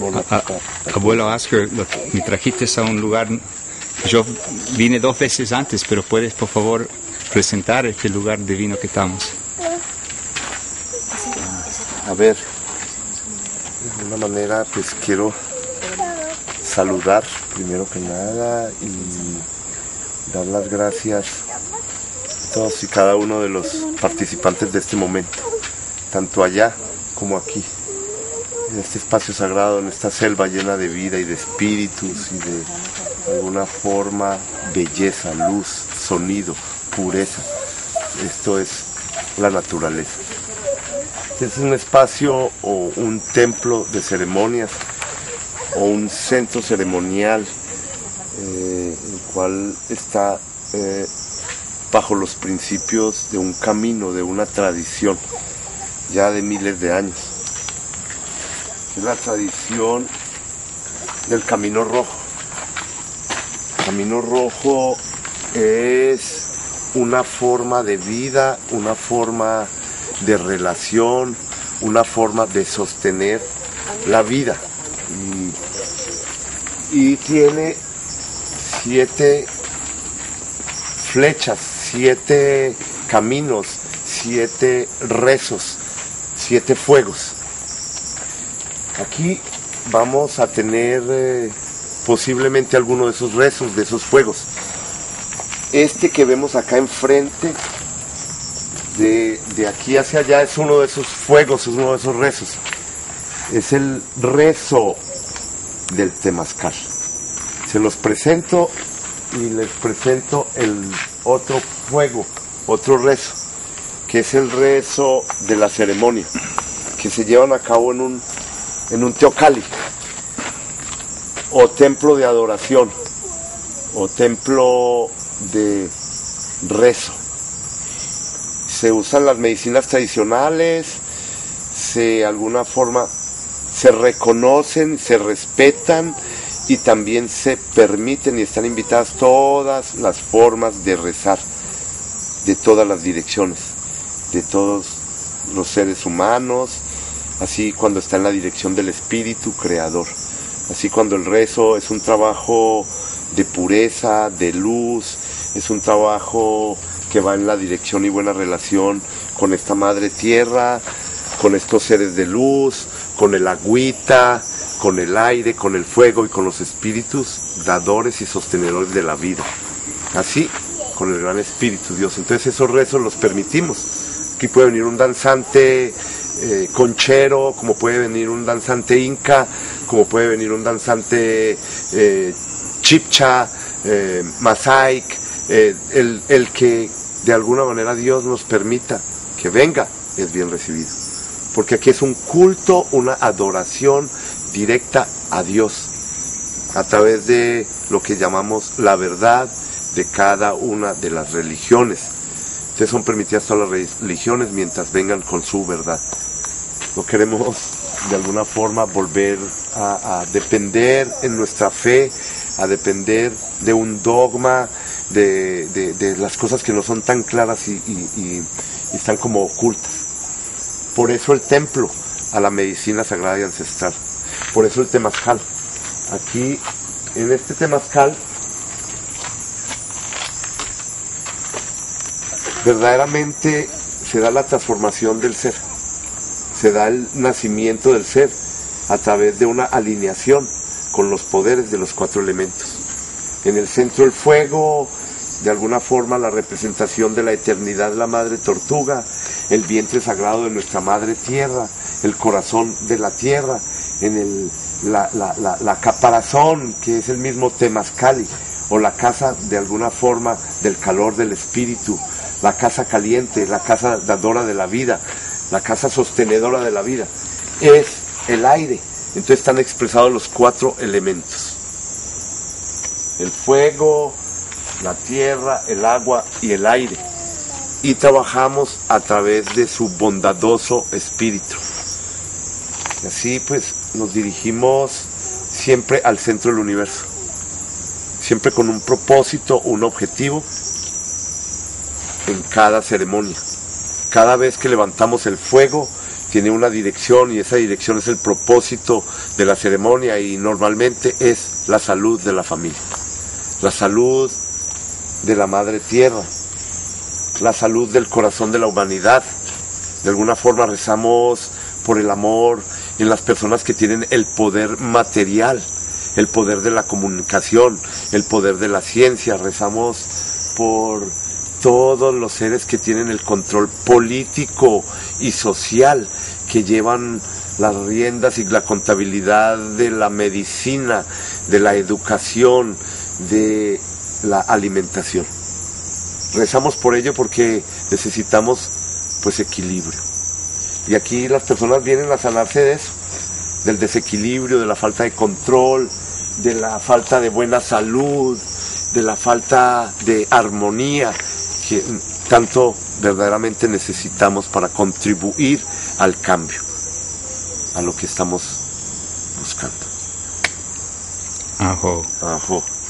Abuelo Oscar, me trajiste a un lugar. Yo vine 2 veces antes, pero puedes por favor presentar este lugar divino que estamos. A ver, de alguna manera pues quiero saludar primero que nada y dar las gracias a todos y cada uno de los participantes de este momento, tanto allá como aquí, en este espacio sagrado, en esta selva llena de vida y de espíritus y de alguna forma belleza, luz, sonido, pureza. Esto es la naturaleza. Es un espacio o un templo de ceremonias o un centro ceremonial el cual está bajo los principios de un camino, de una tradición ya de miles de años. Es la tradición del Camino Rojo. El Camino Rojo es una forma de vida, una forma de relación, una forma de sostener la vida. Y tiene 7 flechas, 7 caminos, 7 rezos, 7 fuegos. Aquí vamos a tener posiblemente alguno de esos rezos, de esos fuegos. Este que vemos acá enfrente, de aquí hacia allá, es uno de esos fuegos, es uno de esos rezos. Es el rezo del temazcal. Se los presento y les presento el otro fuego, otro rezo, que es el rezo de la ceremonia, que se llevan a cabo en un teocalli, o templo de adoración, o templo de rezo. Se usan las medicinas tradicionales, de alguna forma se reconocen, se respetan y también se permiten y están invitadas todas las formas de rezar, de todas las direcciones, de todos los seres humanos, así cuando está en la dirección del espíritu creador, así cuando el rezo es un trabajo de pureza, de luz, es un trabajo que va en la dirección y buena relación con esta madre tierra, con estos seres de luz, con el agüita, con el aire, con el fuego y con los espíritus dadores y sostenedores de la vida. Así, con el gran espíritu Dios. Entonces esos rezos los permitimos. Aquí puede venir un danzante conchero, como puede venir un danzante inca, como puede venir un danzante chipcha, masaic, el que de alguna manera Dios nos permita que venga, es bien recibido. Porque aquí es un culto, una adoración directa a Dios, a través de lo que llamamos la verdad de cada una de las religiones. Entonces son permitidas todas las religiones mientras vengan con su verdad. No queremos de alguna forma volver a depender en nuestra fe, a depender de un dogma, de las cosas que no son tan claras y están como ocultas. Por eso el templo a la medicina sagrada y ancestral. Por eso el temazcal. Aquí, en este temazcal, verdaderamente se da la transformación del ser. Se da el nacimiento del ser a través de una alineación con los poderes de los 4 elementos. En el centro el fuego, de alguna forma la representación de la eternidad, la madre tortuga, el vientre sagrado de nuestra madre tierra, el corazón de la tierra, en la caparazón, que es el mismo temazcali, o la casa de alguna forma del calor del espíritu, la casa caliente, la casa dadora de la vida, la casa sostenedora de la vida, es el aire. Entonces están expresados los 4 elementos: el fuego, la tierra, el agua y el aire. Y trabajamos a través de su bondadoso espíritu. Y así pues nos dirigimos siempre al centro del universo, siempre con un propósito, un objetivo en cada ceremonia. Cada vez que levantamos el fuego, tiene una dirección y esa dirección es el propósito de la ceremonia y normalmente es la salud de la familia, la salud de la madre tierra, la salud del corazón de la humanidad. De alguna forma rezamos por el amor en las personas que tienen el poder material, el poder de la comunicación, el poder de la ciencia. Rezamos por todos los seres que tienen el control político y social, que llevan las riendas y la contabilidad de la medicina, de la educación, de la alimentación. Rezamos por ello porque necesitamos pues equilibrio. Y aquí las personas vienen a sanarse de eso, del desequilibrio, de la falta de control, de la falta de buena salud, de la falta de armonía que tanto verdaderamente necesitamos para contribuir al cambio, a lo que estamos buscando. Ajo. Ajo.